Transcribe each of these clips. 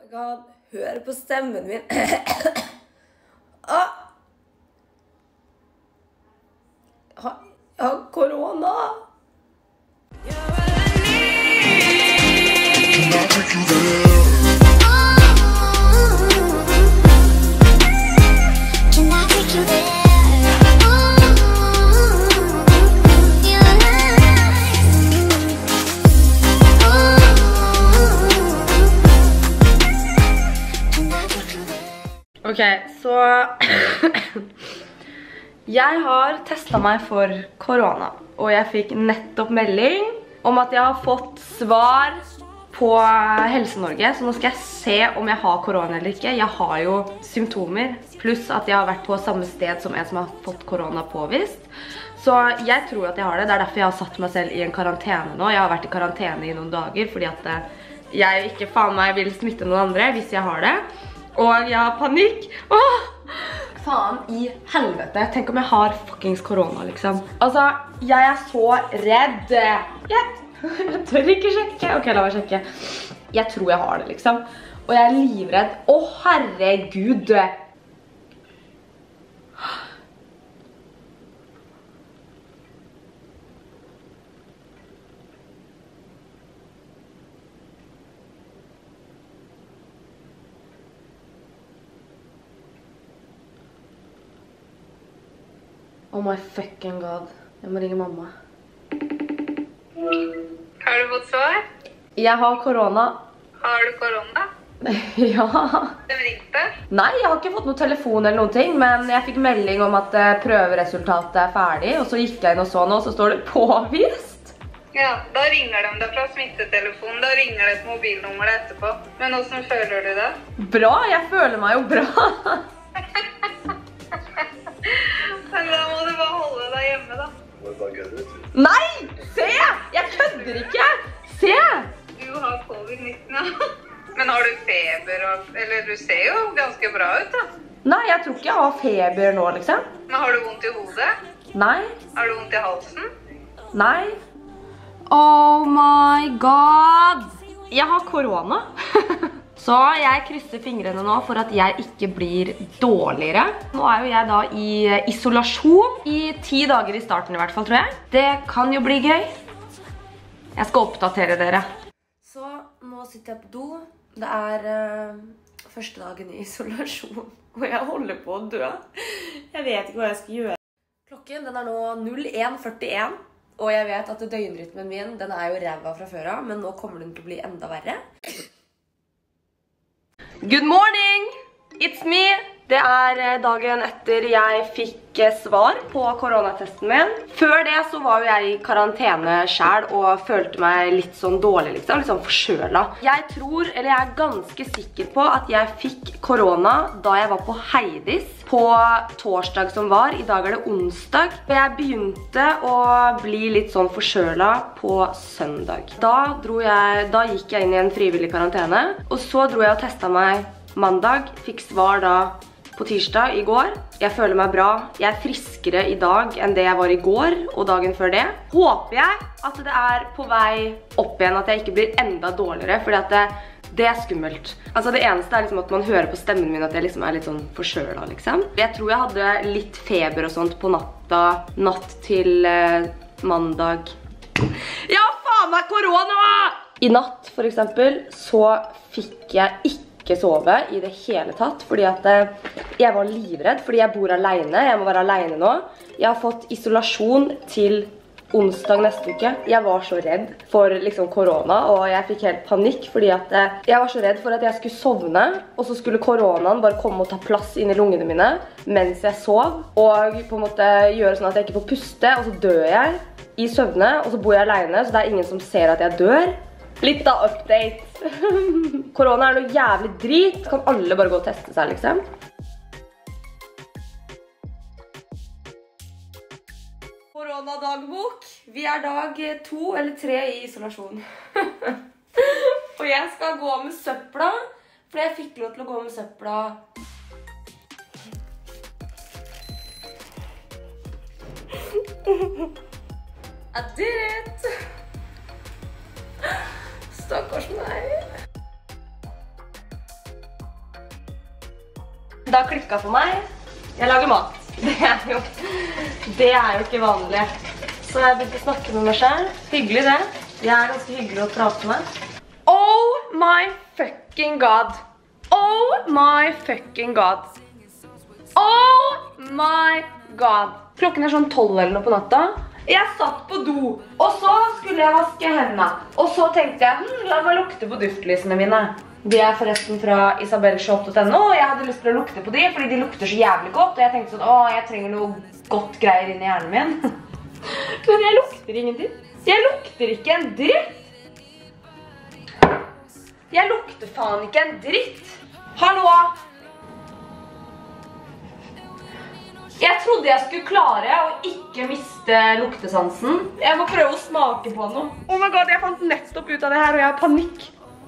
God, hør på stemmen min. Jeg har korona. Ok, så jeg har testet meg for korona, og jeg fikk nettopp melding om at jeg har fått svar på Helse-Norge, så nå skal jeg se om jeg har korona eller ikke. Jeg har jo symptomer, pluss at jeg har vært på samme sted som en som har fått korona påvist. Så jeg tror at jeg har det. Det er derfor jeg har satt meg selv i en karantene nå. Jeg har vært i karantene i noen dager, fordi at jeg ikke faen meg vil smitte noen andre hvis jeg har det. Og jeg har panikk. Åh! Faen i helvete. Tenk om jeg har fuckings korona, liksom. Altså, jeg er så redd. Jeg tør ikke sjekke. Ok, la meg sjekke. Jeg tror jeg har det, liksom. Og jeg er livredd. Åh, herregud. Oh my fucking god. Jeg må ringe mamma. Har du fått svar? Jeg har korona. Har du korona? Ja. Hvem ringte? Nei, jeg har ikke fått noen telefon eller noen ting, men jeg fikk melding om at prøveresultatet er ferdig, og så gikk jeg inn og så nå, og så står det påvist. Ja, da ringer de deg fra smittetelefonen. Da ringer det et mobilnummer etterpå. Men hvordan føler du det? Bra, jeg føler meg jo bra. Men da må du bare holde deg hjemme, da. Nei! Se! Jeg kødder ikke! Se! Du har covid-19, ja. Men har du feber? Eller du ser jo ganske bra ut, da. Nei, jeg tror ikke jeg har feber nå, liksom. Men har du vondt i hodet? Nei. Har du vondt i halsen? Nei. Oh my god! Jeg har korona. Så jeg krysser fingrene nå for at jeg ikke blir dårligere. Nå er jo jeg da i isolasjon i 10 dager i starten i hvert fall, tror jeg. Det kan jo bli gøy. Jeg skal oppdatere dere. Så nå sitter jeg på do. Det er første dagen i isolasjon, og jeg holder på å dø. Jeg vet ikke hva jeg skal gjøre. Klokken den er nå 01:41, og jeg vet at døgnrytmen min, den er jo ræva fra før av, men nå kommer den til å bli enda verre. Good morning! It's me! Det er dagen etter jeg fikk svar på koronatesten min. Før det så var jo jeg i karantene selv og følte meg litt sånn dårlig, liksom. Litt sånn forkjølet. Jeg tror, eller jeg er ganske sikker på at jeg fikk korona da jeg var på Heidis på torsdag som var. I dag er det onsdag. Jeg begynte å bli litt sånn forkjølet på søndag. Da gikk jeg inn i en frivillig karantene, og så dro jeg og testet meg mandag. Fikk svar da på tirsdag i går. Jeg føler meg bra. Jeg er friskere i dag enn det jeg var i går og dagen før det. Håper jeg at det er på vei opp igjen, at jeg ikke blir enda dårligere, fordi at det er skummelt. Altså det eneste er liksom at man hører på stemmen min at jeg liksom er litt sånn forkjølet, liksom. Jeg tror jeg hadde litt feber og sånt på natt til mandag. Ja, faen meg korona! I natt, for eksempel, så fikk jeg ikke sove i det hele tatt, fordi at jeg var livredd, fordi jeg bor alene. Jeg må være alene nå. Jeg har fått isolasjon til onsdag neste uke. Jeg var så redd for liksom korona, og jeg fikk helt panikk, fordi at jeg var så redd for at jeg skulle sovne, og så skulle koronaen bare komme og ta plass inn i lungene mine mens jeg sov, og på en måte gjøre sånn at jeg ikke får puste, og så dør jeg i søvne, og så bor jeg alene, så det er ingen som ser at jeg dør. Litt av update. Korona er noe jævlig drit. Kan alle bare gå og teste seg, liksom. Korona-dagbok. Vi er dag 2 eller 3 i isolasjon. Og jeg skal gå med søpla, for jeg fikk lov til å gå med søpla. I did it! Stakkars meg. Det har klikket for meg. Jeg lager mat. Det er jo ikke vanlig. Så jeg begynte å snakke med meg selv. Hyggelig det. Jeg er ganske hyggelig å prate med. Oh my fucking god. Oh my fucking god. Oh my god. Klokken er sånn 12 eller noe på natta. Jeg satt på do, og så skulle jeg vaske hendene. Og så tenkte jeg, la meg lukte på duftlysene mine. De er forresten fra isabelshop.no, og jeg hadde lyst til å lukte på de, fordi de lukter så jævlig godt. Og jeg tenkte sånn, jeg trenger noe godt greier inn i hjernen min. Men jeg lukter ingenting. Jeg lukter ikke en dritt. Jeg lukter faen ikke en dritt. Hallo? Jeg trodde jeg skulle klare å ikke miste luktesansen. Jeg må prøve å smake på noe. Oh my god, jeg fant nettopp ut av det her, og jeg har panikk.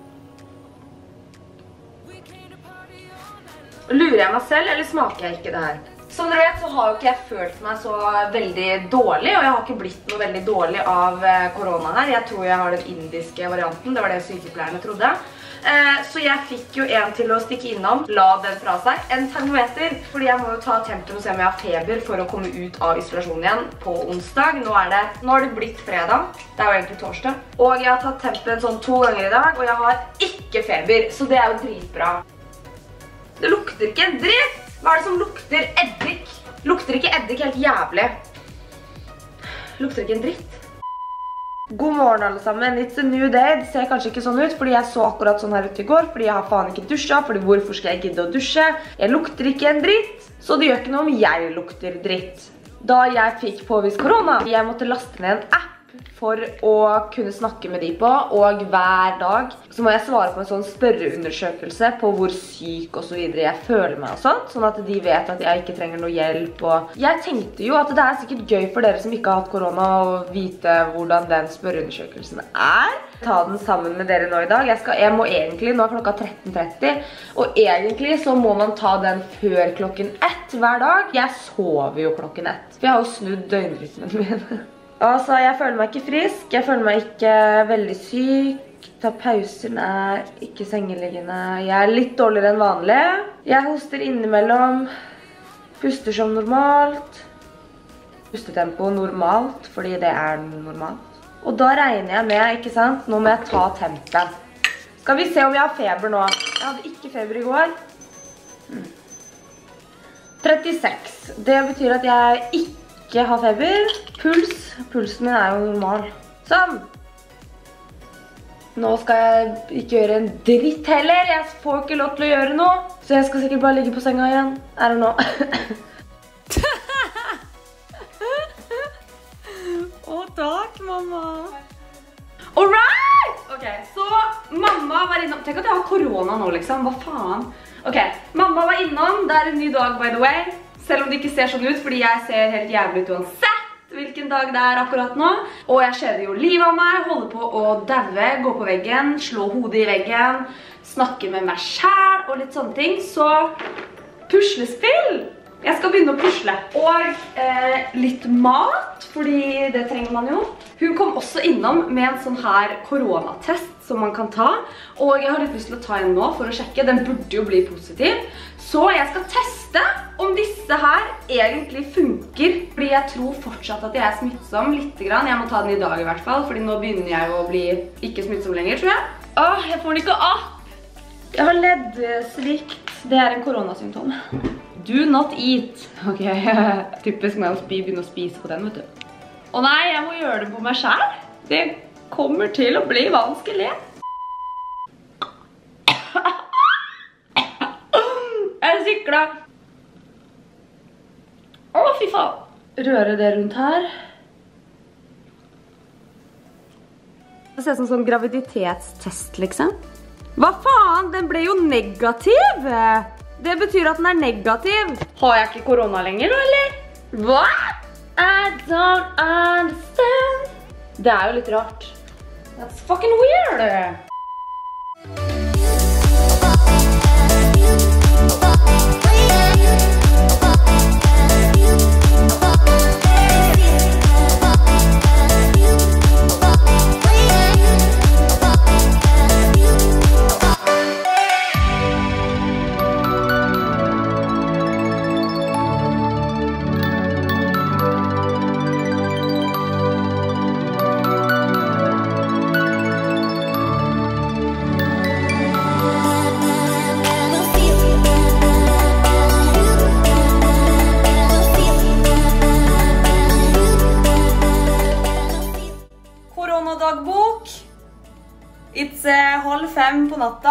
Lurer jeg meg selv, eller smaker jeg ikke det her? Som dere vet, så har jo ikke jeg følt meg så veldig dårlig, og jeg har ikke blitt noe veldig dårlig av korona her. Jeg tror jeg har den indiske varianten, det var det sykepleierne trodde. Så jeg fikk jo en til å stikke innom, la den fra seg, en termometer, fordi jeg må jo ta tempen og se om jeg har feber for å komme ut av isolasjonen igjen på onsdag. Nå har det blitt fredag, det er jo egentlig torsdag, og jeg har tatt tempen sånn 2 ganger i dag, og jeg har ikke feber, så det er jo dritbra. Det lukter ikke en dritt! Hva er det som lukter eddik? Lukter ikke eddik helt jævlig? Lukter ikke en dritt? God morgen alle sammen, it's a new day. Det ser kanskje ikke sånn ut, fordi jeg så akkurat sånn her ute i går, fordi jeg har faen ikke dusja, fordi hvorfor skal jeg gidde å dusje? Jeg lukter ikke en dritt, så det gjør ikke noe om jeg lukter dritt. Da jeg fikk påvist korona, jeg måtte laste ned en app for å kunne snakke med de på, og hver dag så må jeg svare på en sånn spørreundersøkelse på hvor syk og så videre jeg føler meg og sånt, sånn at de vet at jeg ikke trenger noe hjelp. Og jeg tenkte jo at det er sikkert gøy for dere som ikke har hatt korona å vite hvordan den spørreundersøkelsen er. Ta den sammen med dere nå i dag. Jeg må egentlig, nå er klokka 13:30, og egentlig så må man ta den før klokken 1 hver dag. Jeg sover jo klokken 1, for jeg har jo snudd døgnrytmen min. Altså, jeg føler meg ikke frisk, jeg føler meg ikke veldig syk, tar pauser, nei, ikke sengeliggende. Jeg er litt dårligere enn vanlig. Jeg hoster innimellom, puster som normalt. Pustetempo normalt, fordi det er normalt. Og da regner jeg med, ikke sant, nå må jeg ta tempen. Skal vi se om jeg har feber nå. Jeg hadde ikke feber i går. 36. Det betyr at jeg ikke har feber. Pulsen min er jo normal. Sånn. Nå skal jeg ikke gjøre en dritt heller. Jeg får ikke lov til å gjøre noe. Så jeg skal sikkert bare ligge på senga igjen. Er det nå? Å, takk, mamma. Alright! Ok, så mamma var innom. Tenk at jeg har korona nå, liksom. Hva faen? Ok, mamma var innom. Det er en ny dag, by the way. Selv om det ikke ser sånn ut, fordi jeg ser helt jævlig ut uansett hvilken dag det er akkurat nå. Og jeg kjeder jo livet av meg, holder på å daue, gå på veggen, slå hodet i veggen, snakke med meg selv og litt sånne ting. Så puslespill! Jeg skal begynne å pusle. Og litt mat, fordi det trenger man jo. Hun kom også innom med en sånn her koronatest som man kan ta. Og jeg har litt lyst til å ta en nå for å sjekke. Den burde jo bli positiv. Så jeg skal teste om disse her egentlig funker. Fordi jeg tror fortsatt at jeg er smittsom litt grann. Jeg må ta den i dag i hvert fall, fordi nå begynner jeg å bli ikke smittsom lenger, tror jeg. Åh, jeg får den ikke opp! Jeg har leddsvikt. Det er en koronasymptom. Do not eat. Ok, typisk meg å begynne å spise på den, vet du. Å nei, jeg må gjøre det på meg selv. Det kommer til å bli vanskelig. Jeg sikla. Å, fy faen. Røre det rundt her. Det ser ut som sånn graviditetstest, liksom. Hva faen? Den ble jo negativ. Det betyr at den er negativ. Har jeg ikke korona lenger, eller? Hva? I don't understand. Det er jo litt rart. That's fucking weird. på natta,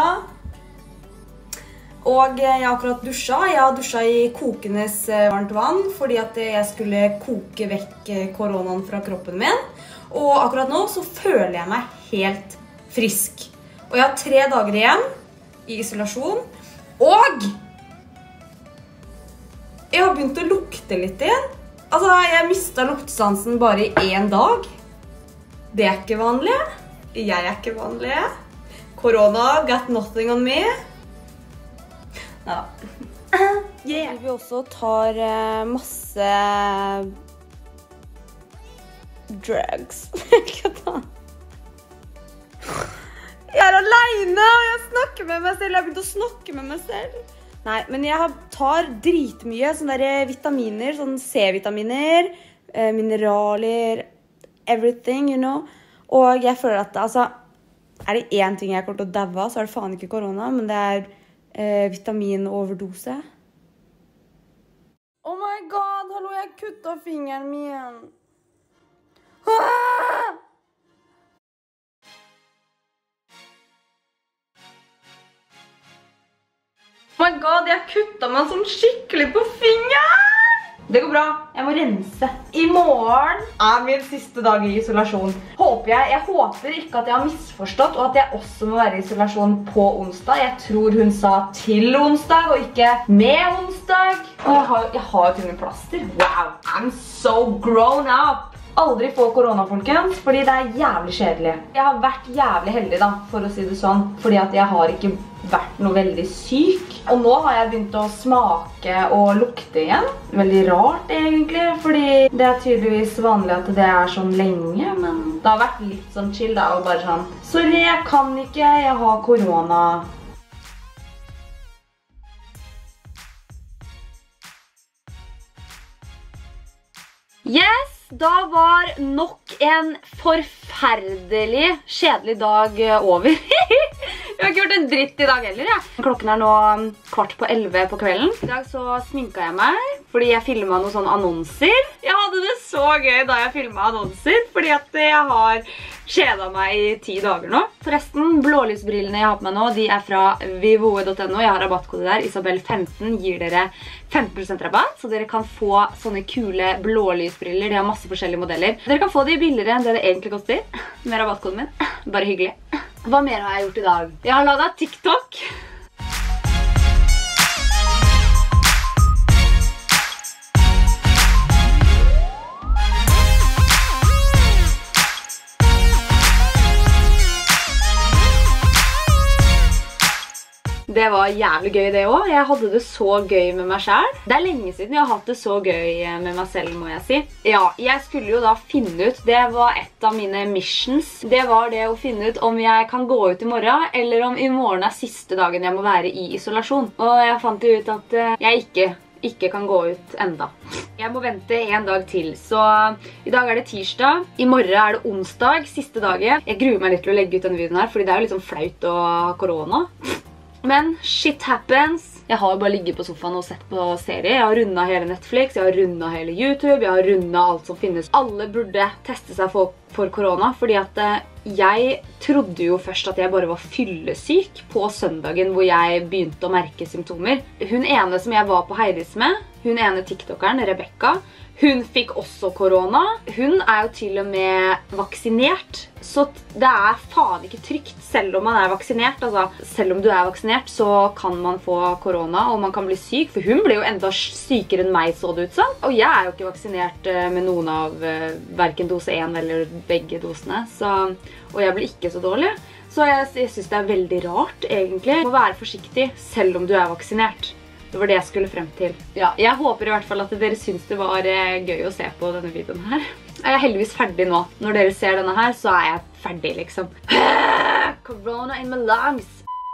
og jeg har akkurat dusja. Jeg har dusja i kokende varmt vann, fordi at jeg skulle koke vekk koronaen fra kroppen min. Og akkurat nå så føler jeg meg helt frisk. Og jeg har 3 dager igjen i isolasjon, og jeg har begynt å lukte litt igjen. Altså, jeg mistet luktesansen bare i 1 dag. Det er ikke vanlig. Jeg er ikke vanlig. Corona got nothing on me. Ja. Yeah. Vi også tar masse drugs. Jeg er alene, og jeg snakker med meg selv. Jeg har begynt å snakke med meg selv. Nei, men jeg tar dritmye sånne der vitaminer, sånn C-vitaminer, mineraler, everything, you know. Og jeg føler at, altså, er det en ting jeg kommer til å daue av, så er det faen ikke korona, men det er vitaminoverdose. Oh my god, hallo, jeg kuttet fingeren min. Ah! Oh my god, jeg kuttet meg sånn skikkelig på fingeren! Det går bra, jeg må rense. I morgen er min siste dag i isolasjon. Jeg håper ikke at jeg har misforstått, og at jeg også må være i isolasjon på onsdag. Jeg tror hun sa til onsdag, og ikke med onsdag. Og jeg har jo til min plaster. Wow, I'm so grown up! Aldri få korona, folkens, fordi det er jævlig kjedelig. Jeg har vært jævlig heldig da, for å si det sånn, fordi at jeg har ikke vært noe veldig syk. Og nå har jeg begynt å smake og lukte igjen. Veldig rart egentlig, fordi det er tydeligvis vanlig at det er sånn lenge, men det har vært litt sånn chill da, og bare sånn, sorry, jeg kan ikke, jeg har korona. Yes! Da var nok en forferdelig kjedelig dag over. Jeg har ikke gjort en dritt i dag heller, ja. Klokken er nå 11:15 på kvelden. I dag så sminket jeg meg, fordi jeg filmet noen sånne annonser. Jeg hadde det så gøy da jeg filmet annonser, fordi at jeg har kjedet meg i 10 dager nå. Forresten, blålysbrillene jeg har på meg nå, de er fra vivoe.no. Jeg har rabattkode der. Isabel15 gir dere 15% rabatt, så dere kan få sånne kule blålysbriller. De har masse forskjellige modeller. Dere kan få de billigere enn det egentlig koster med rabattkoden min. Bare hyggelig. Hva mer har jeg gjort i dag? Jeg har laget TikTok. Det var jævlig gøy det også. Jeg hadde det så gøy med meg selv. Det er lenge siden jeg har hatt det så gøy med meg selv, må jeg si. Ja, jeg skulle jo da finne ut, det var et av mine missions. Det var det å finne ut om jeg kan gå ut i morgen, eller om i morgen er siste dagen jeg må være i isolasjon. Og jeg fant ut at jeg ikke kan gå ut enda. Jeg må vente en dag til, så i dag er det tirsdag. I morgen er det onsdag, siste dagen. Jeg gruer meg litt til å legge ut denne videoen her, fordi det er jo litt sånn flaut å ha korona. Men shit happens. Jeg har jo bare ligget på sofaen og sett på serie. Jeg har rundet hele Netflix, jeg har rundet hele YouTube, jeg har rundet alt som finnes. Alle burde teste seg for korona, fordi at jeg trodde jo først at jeg bare var fyllesyk på søndagen hvor jeg begynte å merke symptomer. Hun ene som jeg var på Heidis med, hun ene TikTokeren, Rebecca, hun fikk også korona. Hun er jo til og med vaksinert, så det er faen ikke trygt selv om man er vaksinert. Altså, selv om du er vaksinert så kan man få korona, og man kan bli syk, for hun ble jo enda sykere enn meg, så det ut som. Og jeg er jo ikke vaksinert med noen av hverken dose 1 eller begge dosene, og jeg ble ikke så dårlig. Så jeg synes det er veldig rart, egentlig. Du må være forsiktig selv om du er vaksinert. Det var det jeg skulle frem til. Ja, jeg håper i hvert fall at dere synes det var gøy å se på denne videoen her. Jeg er heldigvis ferdig nå. Når dere ser denne her, så er jeg ferdig, liksom. Corona in my lungs.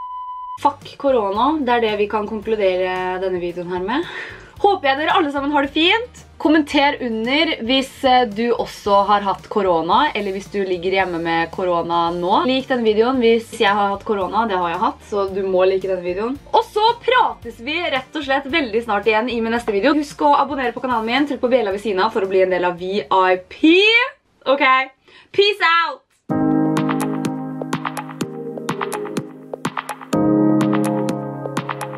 Fuck korona. Det er det vi kan konkludere denne videoen her med. Håper jeg dere alle sammen har det fint. Kommenter under hvis du også har hatt korona, eller hvis du ligger hjemme med korona nå. Lik denne videoen hvis jeg har hatt korona, det har jeg hatt, så du må like denne videoen. Og så prates vi rett og slett veldig snart igjen i min neste video. Husk å abonnere på kanalen min, trykk på bjella ved siden av for å bli en del av VIP. Ok, peace out!